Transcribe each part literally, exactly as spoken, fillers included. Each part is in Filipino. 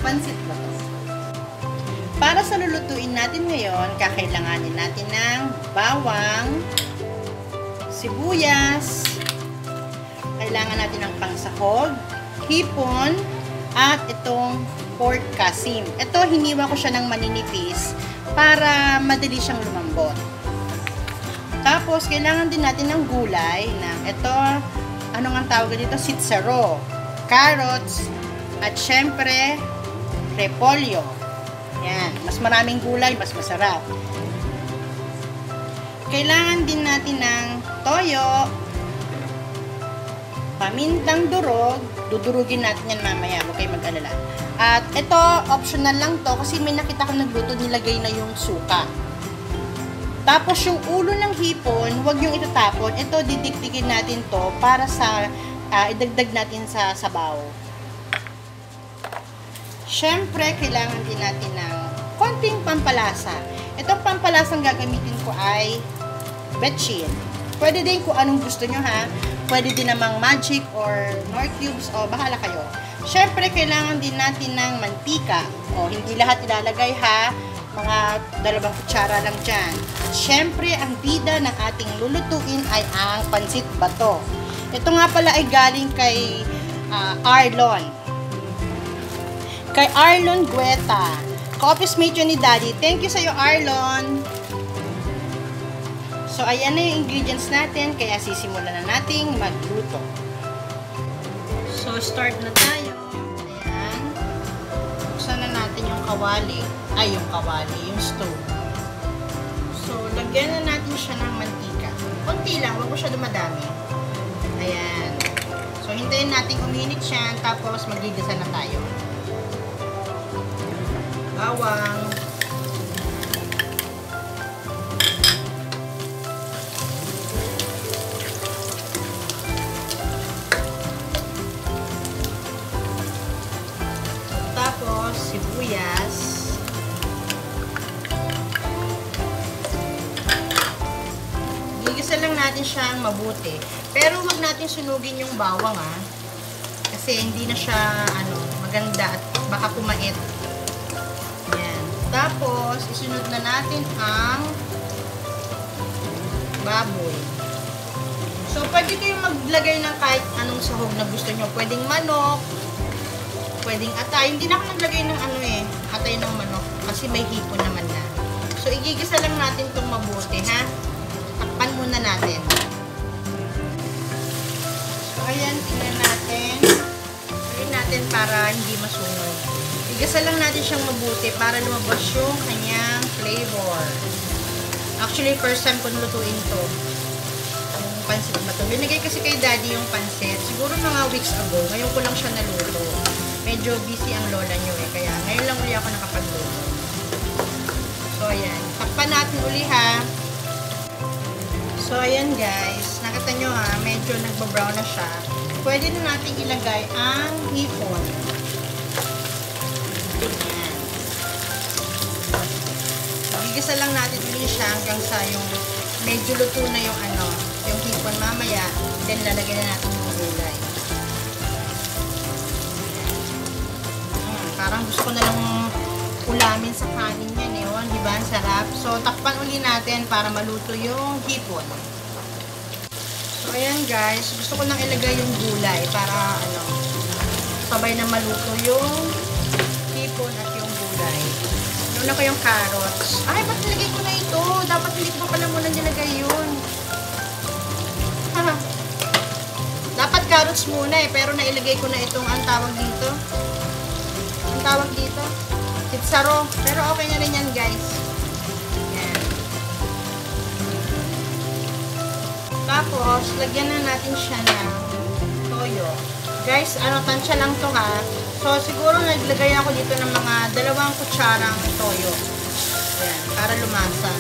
pansit bato. Para sa lulutuin natin ngayon, kakailanganin natin ng bawang, sibuyas, kailangan natin ng pangsahog, hipon, at itong pork kasim. Ito, hiniwa ko siya ng maninipis para madali siyang lumambot. Tapos, kailangan din natin ng gulay na ito, ano nga tawag dito? Sitsaro, carrots, at syempre, repolyo. Yan. Mas maraming gulay, mas masarap. Kailangan din natin ng toyo, pamintang durog. Dudurugin natin yan mamaya. Huwag kayo mag-alala. At ito, optional lang to kasi may nakita ko nagluto, nilagay na yung suka. Tapos yung ulo ng hipon, huwag yung itatapon. Ito, didiktikin natin to para sa uh, idagdag natin sa sabaw. Siyempre, kailangan din natin ng konting pampalasa. Itong pampalasang gagamitin ko ay betchin. Pwede din kung anong gusto nyo ha. Pwede din namang magic or nor cubes o bahala kayo. Siyempre, kailangan din natin ng mantika. O, hindi lahat ilalagay ha. Mga dalawang kutsara lang dyan. Siyempre, ang bida ng ating lulutuin ay ang pansit bato. Ito nga pala ay galing kay uh, Arlon. Kay Arlon Gueta. Ka-office mate yun ni Daddy. Thank you sa'yo, Arlon. So, ayan na yung ingredients natin. Kaya sisimulan na nating magluto. So, start na tayo. Ayan. Buksan na natin yung kawali. Ay, yung kawali. Yung stove. So, lagyan na natin siya ng mantika. Kunti lang. Huwag mo siya dumadami. Ayan. So, hintayin natin uminit siya. Tapos, magigisa na tayo. Bawang. Tapos, sibuyas. Gigisa lang natin siyang mabuti. Pero huwag natin sunugin yung bawang ha. Kasi hindi na siya ano, maganda at baka pumait. Tapos, isunod na natin ang baboy. So, pwede kayong maglagay ng kahit anong sahog na gusto nyo. Pwedeng manok, pwedeng atay. Hindi na ako naglagay ng ano eh, atay ng manok. Kasi may hipon naman na. So, igigisa lang natin itong mabuti, ha? Takpan muna natin. So, ayan, tingnan natin. Tingnan natin para hindi masunog. Igasa lang natin siyang mabuti para lumabas yung kanyang flavor. Actually, first time ko lutuin to. Yung pansit ba to? Binigay kasi kay Daddy yung pansit. Siguro mga weeks ago. Ngayon ko lang siya naluto. Medyo busy ang lola nyo eh. Kaya ngayon lang uli ako nakapagluto. So, ayan. Takpan natin uli ha. So, ayan guys. Nakita nyo ha. Medyo nagba-brown na siya. Pwede na natin ilagay ang hipon. Gigisa lang natin ulit siya hanggang sa yung medyo luto na yung ano, yung hipon mamaya. Then lalagyan na natin yung gulay. Hmm, parang gusto ko na lang ulamin sa kanin yan eh. Oh, di ba? Ang sarap. So, takpan ulit natin para maluto yung hipon. So, ayan guys. Gusto ko nang ilagay yung gulay para ano, sabay na maluto yung hipon at yung gulay. Una ko yung carrots. Ay, ba't nilagay ko na ito? Dapat hindi ko pa pala muna nilagay yun. Dapat carrots muna eh, pero nailagay ko na itong ang tawag dito. Ang tawag dito? Sitsaro. Pero okay na rin yan, guys. Yan. Tapos, lagyan na natin siya ng toyo. Guys, ano, tansya lang to ha. So, siguro naglagay ako dito ng mga dalawang kutsarang toyo. Ayan, para lumasa.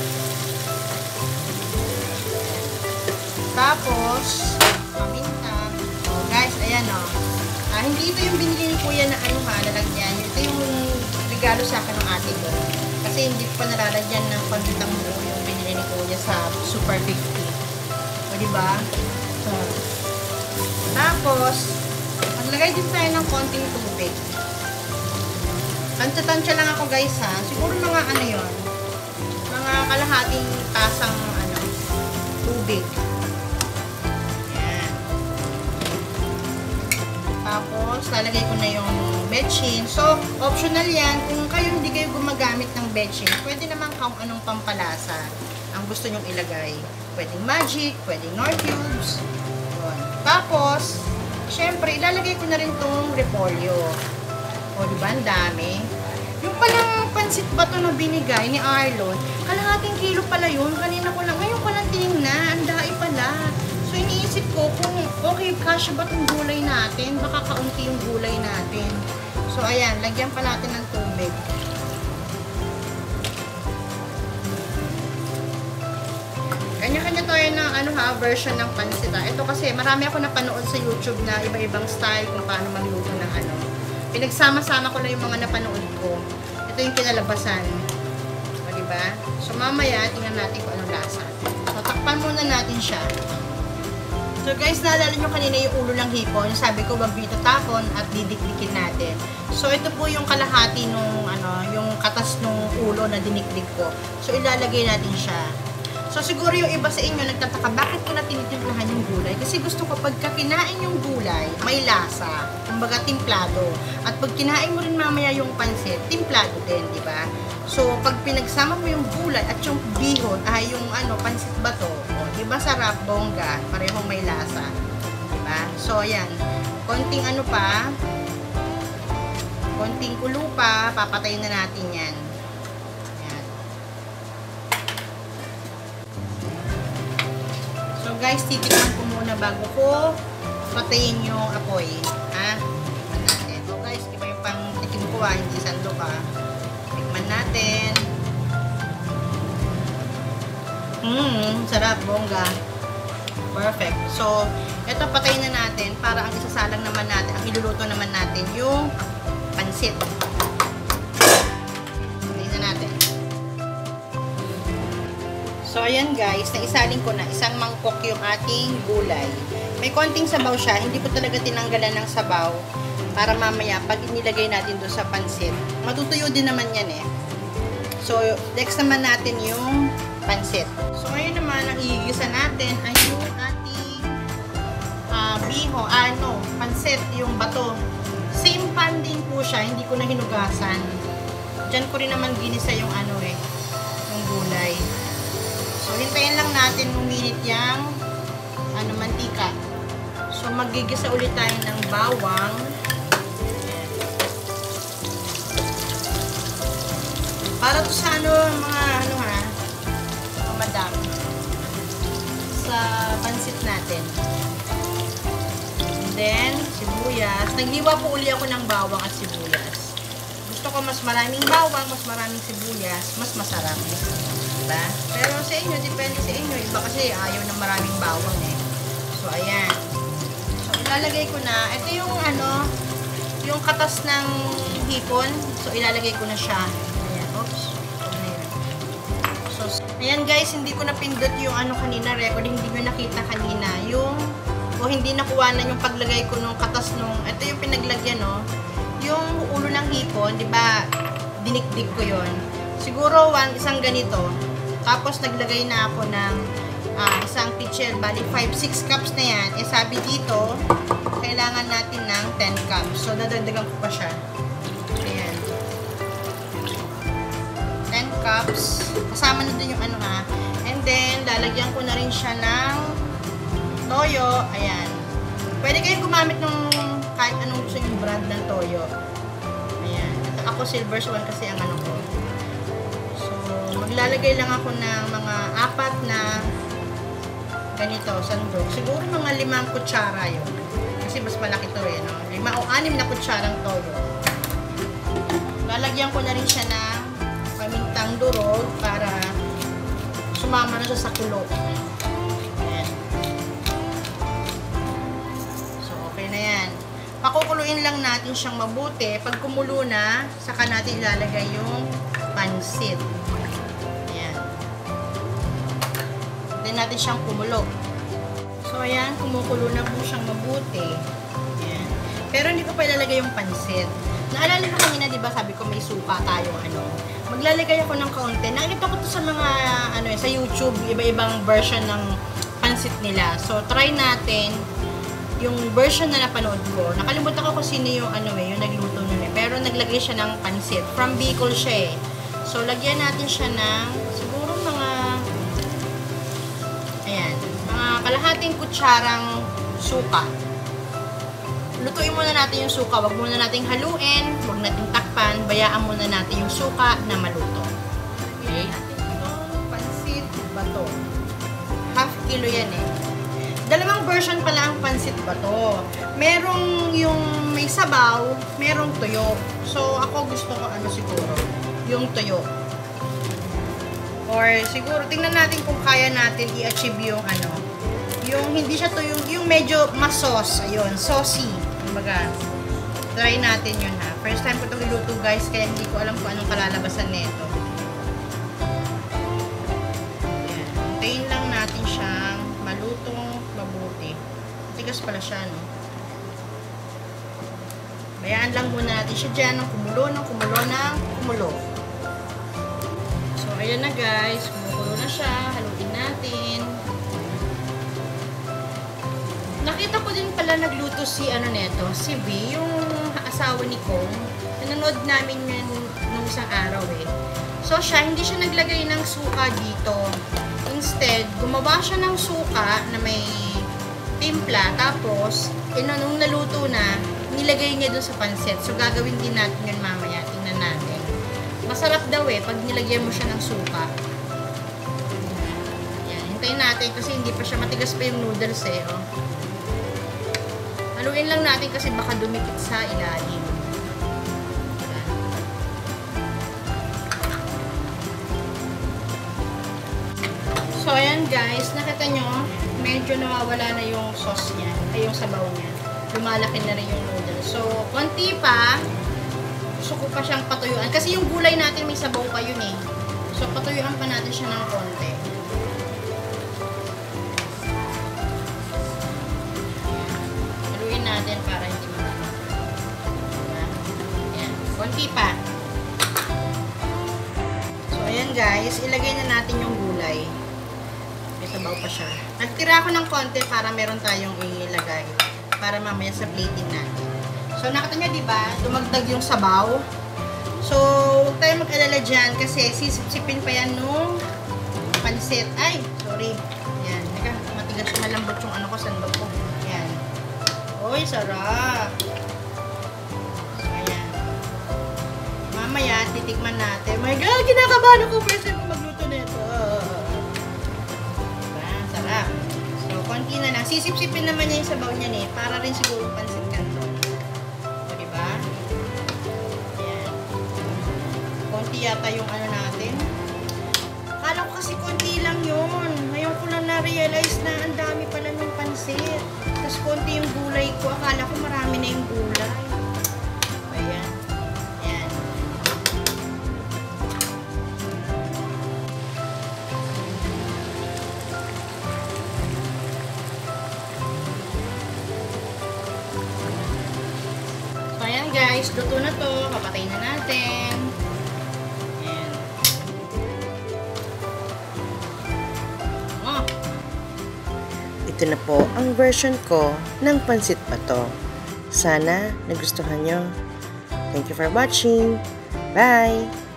Tapos, paminta. So, guys, ayan o. Ah, hindi ito yung binili ni Kuya na ano ha, lalagyan. Ito yung regalo sa akin ng ate ko. Kasi hindi ko pa nalalagyan ng pagkitang buo yung binili ni Kuya sa Super fifty. O, diba? So, tapos, maglagay din tayo ng konting tubig. Tansya-tansya lang ako guys ha. Siguro mga ano yun. Mga kalahating tasang ano, tubig. Yan. Tapos, lalagay ko na yung betchin. So, optional yan. Kung kayo hindi kayo gumagamit ng betchin, pwede naman kung anong pampalasa ang gusto nyong ilagay. Pwedeng magic, pwedeng nor cubes. Yun. Tapos, syempre, ilalagay ko na rin tong repolyo. O, diba? Ang dami. Yung palang pansit bato na binigay ni Arlon, kalahating kilo pala yun. Kanina ko lang, ngayon ko lang tingnan. Ang dai pala. So, iniisip ko kung okay, kasya ba itong gulay natin? Baka kaunti yung gulay natin. So, ayan. Lagyan pa natin ng tubig. Kanya-kanya tayo ng ano ha, version ng pansit ha. Ito kasi, marami ako napanood sa YouTube na iba-ibang style kung paano magluto ng ano. Pinagsama-sama ko na yung mga napanood ko. Ito yung kinalabasan. O, diba? So, mamaya, tingnan natin kung anong lasa. So, takpan muna natin siya. So, guys, naalala nyo kanina yung ulo ng hipon. Sabi ko, wag dito tapon at didikdikin natin. So, ito po yung kalahati nung, ano, yung katas nung ulo na dinikdik ko. So, ilalagay natin siya. So, siguro yung iba sa inyo nagtataka, bakit ko na tinitimplahan yung gulay? Kasi gusto ko, pagka kinain yung gulay, may lasa. Kumbaga, timplado. At pag kinain mo rin mamaya yung pansit, timplado din, di ba? So, pag pinagsama mo yung gulay at yung bihon, ay yung ano, pansit bato, o, di ba sarap, bongga, parehong may lasa. Di ba? So, ayan. Konting ano pa, konting kulo pa, papatayin na natin yan. Guys, titikman ko muna bago ko patayin yung apoy. Ha? Tikman natin. So guys, iba yung pang tikim ko ha, hindi sandok ha. Tikman natin. Mmm, sarap, bongga. Perfect. So, ito patayin na natin para ang isasalang naman natin, ang iluluto naman natin yung pansit. Patayin na natin. So, ayan guys, naisalin ko na isang mangkok yung ating gulay. May konting sabaw siya, hindi ko talaga tinanggalan ng sabaw para mamaya pag inilagay natin doon sa pansit. Matutuyo din naman yan eh. So, next naman natin yung pansit. So, ngayon naman, ang igigisa natin ay yung ating uh, biho, ano, pansit, yung bato. Same pan din po siya, hindi ko na hinugasan. Diyan ko rin naman ginisa yung ano eh, yung gulay. So, hintayin lang natin uminit yung ano, mantika. So, magigisa ulit tayo ng bawang. Para to sa ano, mga ano ha, mga madam. Sa pansit natin. And then, sibuyas. Naghiwa po uli ako ng bawang at sibuyas. Gusto ko mas maraming bawang, mas maraming sibuyas, mas masarap. Diba? Pero sa inyo, depende sa inyo. Iba kasi ayaw ng maraming bawang eh. So, ayan. So, ilalagay ko na. Ito yung ano, yung katas ng hipon. So, ilalagay ko na siya. Ayan. Oops. Ayan. So, ayan guys, hindi ko napindot yung ano kanina, recording. Hindi ko nakita kanina. Yung, o hindi nakuwanan yung paglagay ko nung katas nung, ito yung pinaglagyan, no? Yung ulo ng hipon, di ba? Dinikdik ko yon. Siguro, one, isang ganito. Tapos, naglagay na ako ng uh, isang pitcher. Bali, five six cups na yan. Eh, sabi dito, kailangan natin ng ten cups. So, dadagdagan ko pa siya. Ayan. ten cups. Kasama na dun yung ano ha. And then, lalagyan ko na rin siya ng toyo. Ayan. Pwede kayo gumamit ng kahit anong gusto yung brand ng toyo. Ayan. Ito, ako Silver Swan kasi ang ano ko. Maglalagay lang ako ng mga apat na ganito, sandok. Siguro mga limang kutsara yun. Kasi mas malaki to eh, no? Lima o anim na kutsarang toyo. Lalagyan ko na rin siya ng pamintang durog para sumama na siya sa kulo. Ayan. So, okay na yan. Pakukuluin lang natin siyang mabuti. Pag kumulo na, saka natin ilalagay yung pansit. Natin siyang kumulo. So, ayan, kumukulo na po siyang mabuti. Ayan. Pero hindi ko pa ilalagay yung pansit. Naalala ko kanina, kanina, di ba, sabi ko may suka tayong ano. Maglalagay ako ng kaunti. Nakita ko to sa mga, ano sa YouTube, iba-ibang version ng pansit nila. So, try natin yung version na napanood ko. Nakalimutan ko kung sino yung, ano eh, yung nagluto nun eh. Pero naglagay siya ng pansit. From Bicol siya eh. So, lagyan natin siya ng, siguro mga, ayan, mga kalahating kutsarang suka. Lutuin muna natin yung suka. Wag muna nating haluin. Wag nating takpan. Bayaan muna natin yung suka na maluto. Okay? Itong pansit bato. Half kilo yan eh. Dalawang version pala ang pansit bato. Merong yung may sabaw, merong tuyo. So, ako gusto ko ano siguro, yung tuyo. Or siguro, tingnan natin kung kaya natin i-achieve yung ano, yung hindi siya tuyo, yung medyo mas sauce. Ayun, saucy. Kumbaga, try natin yun ha. First time ko itong iluto guys, kaya hindi ko alam kung anong kalalabasan nito. Ayan. Hintayin lang natin siyang malutong mabuti. Tigas pala siya, no? Bayaan lang muna natin siya dyan ng kumulo, ng kumulo, ng kumulo. So, ayan na guys. Kumukulo na siya. Haluin natin. Nakita ko din pala nagluto si ano neto, si V, yung asawa ni Kong. Nanonood namin yun nung isang araw eh. So siya, hindi siya naglagay ng suka dito. Instead, gumawa siya ng suka na may timpla. Tapos, ino, nung naluto na, nilagay niya dun sa pansit. So gagawin din natin yun mamaya. Tingnan natin. Masarap daw eh, pag nilagyan mo siya ng suka. Yan, hintayin natin kasi hindi pa siya matigas pa yung noodles eh. Oh. Haluin lang natin kasi baka dumikit sa ilalim. So, ayan guys. Nakita nyo, medyo nawawala na yung sauce niya. Ay, yung sabaw niya. Lumalaki na rin yung noodles. So, konti pa. Gusto ko pa siyang patuyuan. Kasi yung gulay natin may sabaw pa yun eh. So, patuyuan pa natin siya ng konti. Natin para hindi malamig. Ayan. Konti pa. So, ayan guys. Ilagay na natin yung gulay. May sabaw pa siya. Nagtira ako ng konti para meron tayong ilagay. Para mamaya sa plating natin. So, nakita nyo diba? Dumagdag yung sabaw. So, huwag tayo mag-alala dyan kasi sisipsipin pa yan nung pansit. Ay, sorry. Ayan. Naka, matigas malambot yung ano ko, sandok ko. Ayan. Uy, sarap. Ayan. Mamaya, titikman natin. My God, kinakabahan ako. First time ko magluto nito. Diba? Sarap. So, konti na lang. Sisip-sipin naman niya yung sabaw niya eh. Para rin siguro pansit canton. So, diba? Ayan. Konti yata yung ano natin. Akala ko kasi konti lang yun. Ngayon ko lang na-realize na ang dami pala ng pansit. Tapos konti yung gulay ko. Akala ko marami na yung gulay. Ayan. Ayan. So, ayan guys. Luto na to. Papatay na natin. Ayan. Oh. Ito na po ang version ko ng pansit bato. Sana nagustuhan nyo. Thank you for watching. Bye!